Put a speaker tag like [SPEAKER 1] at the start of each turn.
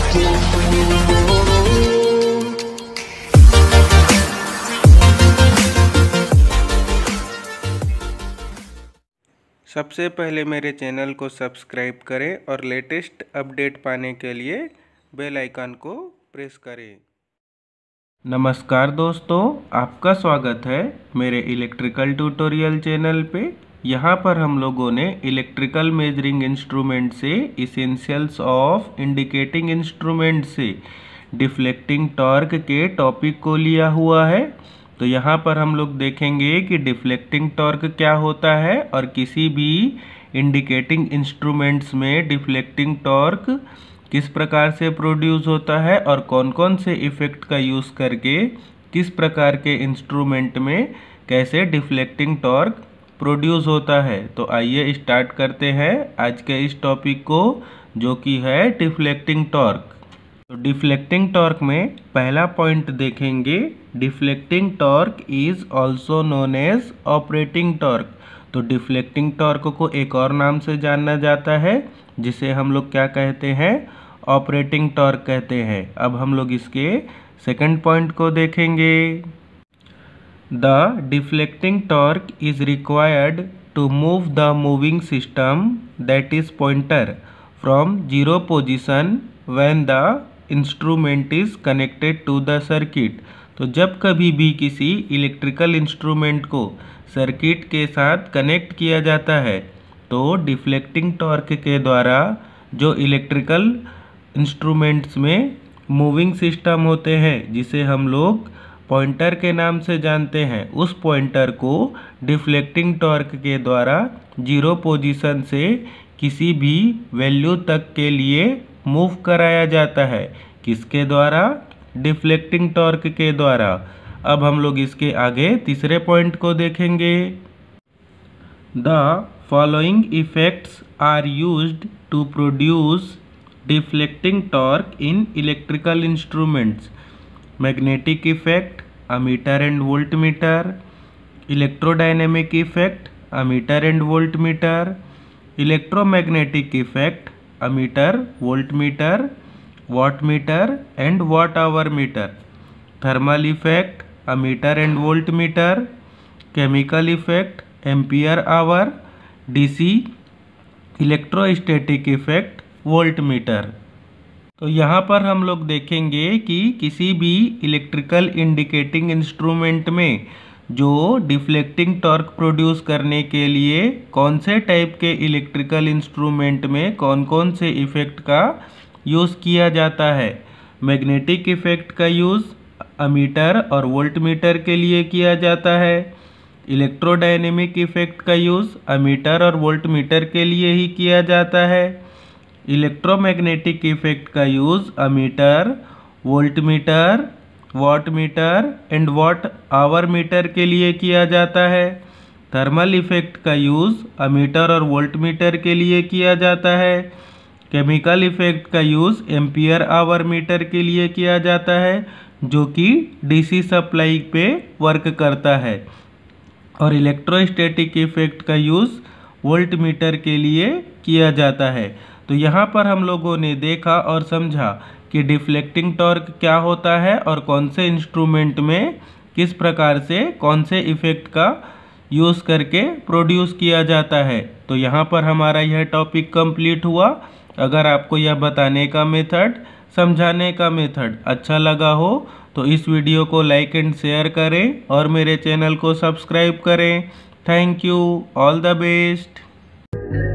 [SPEAKER 1] सबसे पहले मेरे चैनल को सब्सक्राइब करें और लेटेस्ट अपडेट पाने के लिए बेल आइकन को प्रेस करें। नमस्कार दोस्तों, आपका स्वागत है मेरे इलेक्ट्रिकल ट्यूटोरियल चैनल पे। यहाँ पर हम लोगों ने इलेक्ट्रिकल मेजरिंग इंस्ट्रूमेंट से इसेंशियल्स ऑफ इंडिकेटिंग इंस्ट्रूमेंट से डिफ्लेक्टिंग टॉर्क के टॉपिक को लिया हुआ है। तो यहाँ पर हम लोग देखेंगे कि डिफ्लेक्टिंग टॉर्क क्या होता है और किसी भी इंडिकेटिंग इंस्ट्रूमेंट्स में डिफ्लेक्टिंग टॉर्क किस प्रकार से प्रोड्यूस होता है और कौन कौन से इफ़ेक्ट का यूज़ करके किस प्रकार के इंस्ट्रूमेंट में कैसे डिफ्लेक्टिंग टॉर्क प्रोड्यूस होता है। तो आइए स्टार्ट करते हैं आज के इस टॉपिक को, जो कि है डिफ्लेक्टिंग टॉर्क। तो डिफ्लेक्टिंग टॉर्क में पहला पॉइंट देखेंगे, deflecting torque is also known as operating torque. तो डिफ्लेक्टिंग टॉर्क को एक और नाम से जाना जाता है जिसे हम लोग क्या कहते हैं, ऑपरेटिंग टॉर्क कहते हैं। अब हम लोग इसके सेकंड पॉइंट को देखेंगे। The deflecting torque is required to move the moving system that is pointer from zero position when the instrument is connected to the circuit. तो जब कभी भी किसी इलेक्ट्रिकल इंस्ट्रूमेंट को सर्किट के साथ कनेक्ट किया जाता है तो डिफ्लेक्टिंग टॉर्क के द्वारा जो इलेक्ट्रिकल इंस्ट्रूमेंट्स में मूविंग सिस्टम होते हैं, जिसे हम लोग पॉइंटर के नाम से जानते हैं, उस पॉइंटर को डिफ्लेक्टिंग टॉर्क के द्वारा जीरो पोजीशन से किसी भी वैल्यू तक के लिए मूव कराया जाता है। किसके द्वारा? डिफ्लेक्टिंग टॉर्क के द्वारा। अब हम लोग इसके आगे तीसरे पॉइंट को देखेंगे। The following effects are used to produce deflecting torque in electrical instruments: magnetic effect, ammeter and voltmeter; electrodynamic effect, ammeter and voltmeter; electromagnetic effect, ammeter, voltmeter, wattmeter and watt hour meter; thermal effect, ammeter and voltmeter; chemical effect, ampere hour; DC electrostatic effect, voltmeter. तो यहाँ पर हम लोग देखेंगे कि किसी भी electrical indicating instrument में जो डिफ्लेक्टिंग टॉर्क प्रोड्यूस करने के लिए कौन से टाइप के इलेक्ट्रिकल इंस्ट्रूमेंट में कौन कौन से इफ़ेक्ट का यूज़ किया जाता है। मैग्नेटिक इफ़ेक्ट का यूज़ अमीटर और वोल्टमीटर के लिए किया जाता है। इलेक्ट्रोडायनेमिक इफ़ेक्ट का यूज़ अमीटर और वोल्टमीटर के लिए ही किया जाता है। इलेक्ट्रोमैग्नेटिक इफ़ेक्ट का use ammeter, voltmeter, wattmeter and watt hour meter के लिए किया जाता है। थर्मल इफेक्ट का यूज़ अमीटर और वोल्टमीटर के लिए किया जाता है। केमिकल इफेक्ट का यूज़ एम्पियर आवर मीटर के लिए किया जाता है, जो कि डीसी सप्लाई पे वर्क करता है। और इलेक्ट्रोस्टैटिक इफेक्ट का यूज़ वोल्टमीटर के लिए किया जाता है। तो यहाँ पर हम लोगों ने देखा और समझा कि डिफ्लेक्टिंग टॉर्क क्या होता है और कौन से इंस्ट्रूमेंट में किस प्रकार से कौन से इफ़ेक्ट का यूज़ करके प्रोड्यूस किया जाता है। तो यहाँ पर हमारा यह टॉपिक कंप्लीट हुआ। अगर आपको यह बताने का मेथड, समझाने का मेथड अच्छा लगा हो तो इस वीडियो को लाइक एंड शेयर करें और मेरे चैनल को सब्सक्राइब करें। Thank you, all the best.